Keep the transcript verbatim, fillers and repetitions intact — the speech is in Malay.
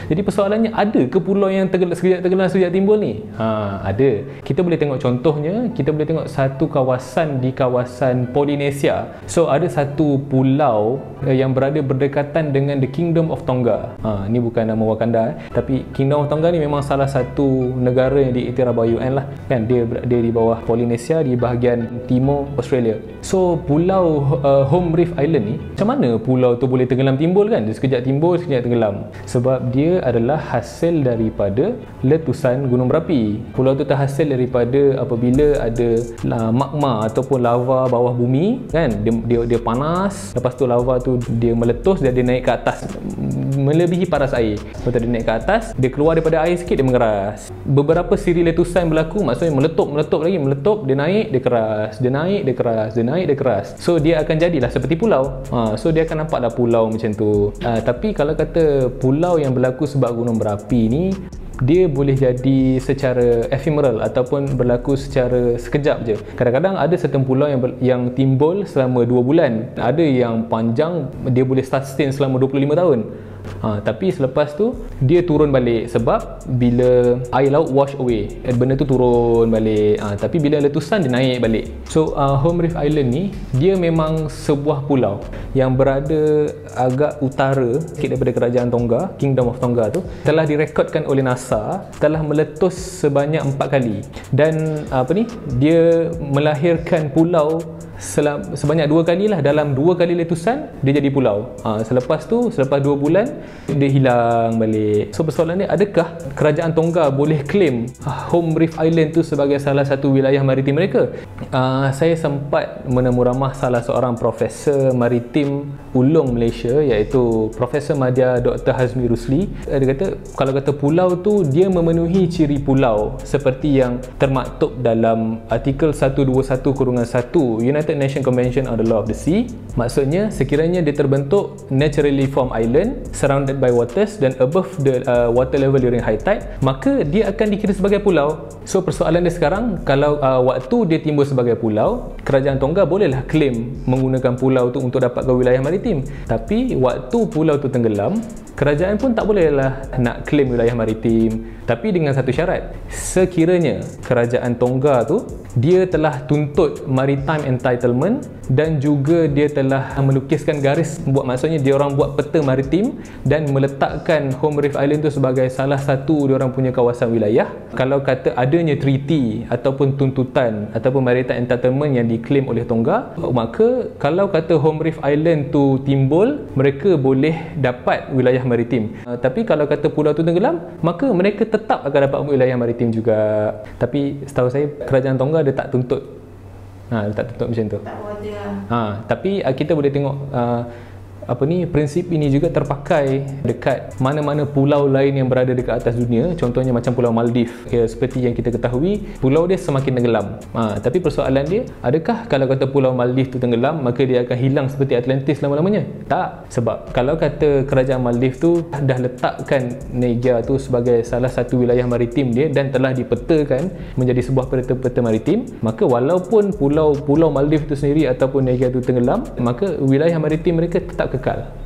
Jadi persoalannya, ada ke pulau yang tergelam, sekejap tenggelam sekejap timbul ni? Ha, ada. Kita boleh tengok contohnya, kita boleh tengok satu kawasan di kawasan Polinesia. So ada satu pulau yang berada berdekatan dengan the Kingdom of Tonga. Ha, ni bukan nama Wakanda eh. Tapi Kingdom of Tonga ni memang salah satu negara yang diiktiraf bawah U N lah kan. Dia dia di bawah Polinesia, di bahagian timur Australia. So pulau uh, Home Reef Island ni, macam mana pulau tu boleh tenggelam timbul kan? Dia sekejap timbul, sekejap tenggelam. Sebab dia adalah hasil daripada letusan gunung berapi. Pulau tu terhasil daripada apabila ada magma ataupun lava bawah bumi kan. Dia dia, dia panas, lepas tu lava tu dia meletus dan dia naik ke atas melebihi paras air. Lepas tu dia naik ke atas, dia keluar daripada air sikit, dia mengeras. Beberapa siri letusan berlaku, maksudnya meletup, meletup lagi, meletup, dia naik, dia keras, dia naik, dia keras, dia naik, dia keras. So dia akan jadilah seperti pulau. Ha, so dia akan nampaklah pulau macam tu. Ha, tapi kalau kata pulau yang berlaku sebab gunung berapi ni, dia boleh jadi secara ephemeral ataupun berlaku secara sekejap je. Kadang-kadang ada certain pulau yang ber, yang timbul selama dua bulan. Ada yang panjang, dia boleh sustain selama dua puluh lima tahun. Ha, tapi selepas tu dia turun balik sebab bila air laut wash away, benda tu turun balik. Ha, tapi bila letusan dia naik balik. So uh, Home Reef Island ni dia memang sebuah pulau yang berada agak utara sikit daripada kerajaan Tonga, Kingdom of Tonga tu. Telah direkodkan oleh NASA telah meletus sebanyak empat kali, dan apa ni, dia melahirkan pulau Selam, sebanyak dua kali lah. Dalam dua kali letusan dia jadi pulau. ha, Selepas tu, selepas dua bulan dia hilang balik. So persoalan ni, adakah kerajaan Tonga boleh claim Home Reef Island tu sebagai salah satu wilayah maritim mereka? uh, Saya sempat menemu ramah salah seorang profesor maritim ulung Malaysia, iaitu Profesor Madya Doktor Hazmi Rusli. Dia kata kalau kata pulau tu dia memenuhi ciri pulau seperti yang termaktub dalam artikel seratus dua puluh satu satu United Nations Convention on the Law of the Sea. Maksudnya sekiranya dia terbentuk naturally formed island surrounded by waters dan above the uh, water level during high tide, maka dia akan dikira sebagai pulau. So persoalan dia sekarang, kalau uh, waktu dia timbul sebagai pulau, kerajaan Tonga bolehlah claim menggunakan pulau tu untuk dapat ke wilayah maritim. Tapi waktu pulau tu tenggelam, kerajaan pun tak bolehlah nak claim wilayah maritim. Tapi dengan satu syarat, sekiranya kerajaan Tonga tu dia telah tuntut maritime entitlement dan juga dia telah melukiskan garis, buat maksudnya dia orang buat peta maritim dan meletakkan Home Reef Island tu sebagai salah satu dia orang punya kawasan wilayah. Kalau kata adanya treaty ataupun tuntutan ataupun maritime entitlement yang diklaim oleh Tonga, maka kalau kata Home Reef Island tu timbul, mereka boleh dapat wilayah maritim. Uh, tapi kalau kata pulau tu tenggelam, maka mereka tetap akan dapat wilayah maritim juga. Tapi setahu saya kerajaan Tonga dia tak tuntut. Ha, dia tak tuntut macam tu. Tak ada. Ha, tapi uh, kita boleh tengok uh, apa ni, prinsip ini juga terpakai dekat mana-mana pulau lain yang berada dekat atas dunia. Contohnya macam Pulau Maldives. Okay, seperti yang kita ketahui, pulau dia semakin tenggelam. Ha, tapi persoalan dia, adakah kalau kata Pulau Maldives tu tenggelam, maka dia akan hilang seperti Atlantis lama-lamanya? Tak. Sebab kalau kata kerajaan Maldives tu dah letakkan Niger tu sebagai salah satu wilayah maritim dia dan telah dipetakan menjadi sebuah peta-peta maritim, maka walaupun pulau Pulau Maldives tu sendiri ataupun Niger tu tenggelam, maka wilayah maritim mereka tetap kekal.